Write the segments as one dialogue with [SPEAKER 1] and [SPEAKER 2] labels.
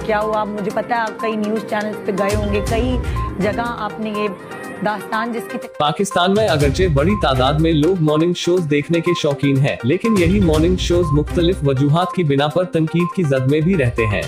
[SPEAKER 1] क्या हुआ। मुझे पता है आप कई न्यूज़ चैनल्स पे गए होंगे, कई जगह आपने ये दास्तान जिसकी
[SPEAKER 2] पाकिस्तान में अगरचे बड़ी तादाद में लोग मॉर्निंग शोज देखने के शौकीन हैं, लेकिन यही मॉर्निंग शोज मुख्तलिफ वजूहात की बिना पर तनकीद की जद में भी रहते हैं।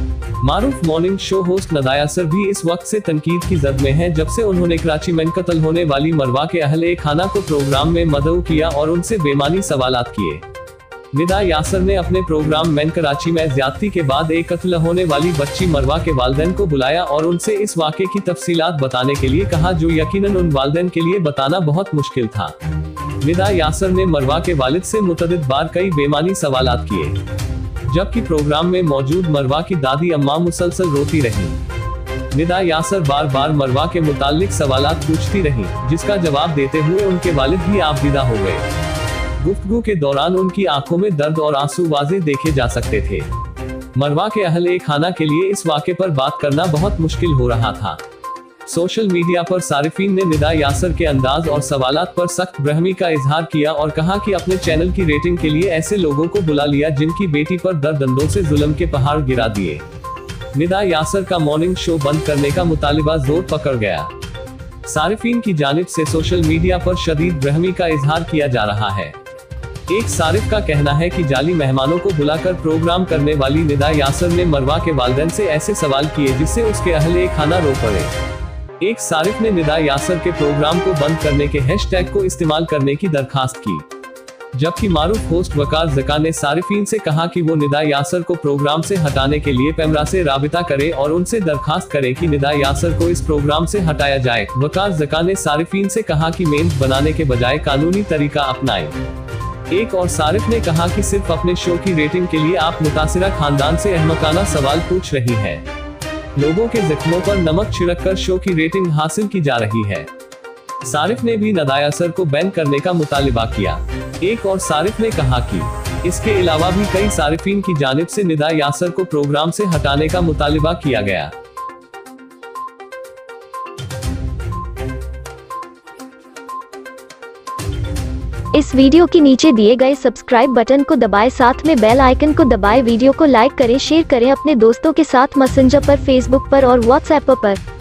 [SPEAKER 2] मारूफ morning show host Nida Yasir भी इस वक्त से तनकीद की जद में हैं, जब से उन्होंने कराची में कत्ल होने वाली मरवा के अहले खाना को प्रोग्राम में मदऊ किया और उनसे बेमानी सवालात किए। निदा यासर ने अपने प्रोग्राम में कराची में ज्यादती के बाद एक कत्ल होने वाली बच्ची मरवा के वालिदैन को बुलाया और उनसे इस वाक़े की तफसीलात बताने के लिए कहा, जो यकीनन उन वालिदैन के लिए बताना बहुत मुश्किल था। निदा यासर ने मरवा के वालिद से मुतअद्दिद बार कई बेमानी सवालात किए, जबकि प्रोग्राम में मौजूद मरवा की दादी अम्मा मुसलसल रोती रही। निदा यासर बार बार मरवा के मुताल्लिक सवालात पूछती रही, जिसका जवाब देते हुए उनके वालिद भी आबदीदा हो गए। गुफ्तगू के दौरान उनकी आंखों में दर्द और आंसू वाज़े देखे जा सकते थे। मरवा के अहले खाना के लिए इस वाक़े पर बात करना बहुत मुश्किल हो रहा था। सोशल मीडिया पर सारिफीन ने निदा यासर के अंदाज और सवालात पर सख्त बरहमी का इजहार किया और कहा कि अपने चैनल की रेटिंग के लिए ऐसे लोगों को बुला लिया जिनकी बेटी पर दर्द-अंदों से जुल्म के पहाड़ गिरा दिए। निदा यासर का मॉर्निंग शो बंद करने का मुतालिबा जोर पकड़ गया। सारिफीन की जानिब से सोशल मीडिया पर शदीद बरहमी का इजहार किया जा रहा है। एक सारिफ का कहना है कि जाली मेहमानों को बुलाकर प्रोग्राम करने वाली निदा यासर ने मरवा के वालिदैन से ऐसे सवाल किए जिससे उसके अहले खाना रो पड़े। एक सारिफ ने निदा यासर के प्रोग्राम को बंद करने के हैशटैग को इस्तेमाल करने की दरखास्त की, जबकि मारूफ होस्ट वकार ज़का ने सारिफीन से कहा कि वो निदा यासर को प्रोग्राम से हटाने के लिए पैमरा से राबिता करे और उनसे दरखास्त करे कि निदा यासर को इस प्रोग्राम से हटाया जाए। वकार ज़का ने सारिफीन से कहा कि मेम्स बनाने के बजाय कानूनी तरीका अपनाएं। एक और सारिफ ने कहा कि सिर्फ अपने शो की रेटिंग के लिए आप मुतासिरा खानदान से अहमकाना सवाल पूछ रही हैं। लोगों के जख्मों पर नमक छिड़ककर शो की रेटिंग हासिल की जा रही है। सारिफ ने भी निदा यासर को बैन करने का मुतालिबा किया। एक और सारिफ ने कहा कि इसके अलावा भी कई सारिफीन की जानिब से निदा यासर को प्रोग्राम से हटाने का मुतालिबा किया गया।
[SPEAKER 3] इस वीडियो के नीचे दिए गए सब्सक्राइब बटन को दबाएं, साथ में बेल आइकन को दबाएं। वीडियो को लाइक करें, शेयर करें अपने दोस्तों के साथ मैसेंजर पर, फेसबुक पर और व्हाट्सएप पर।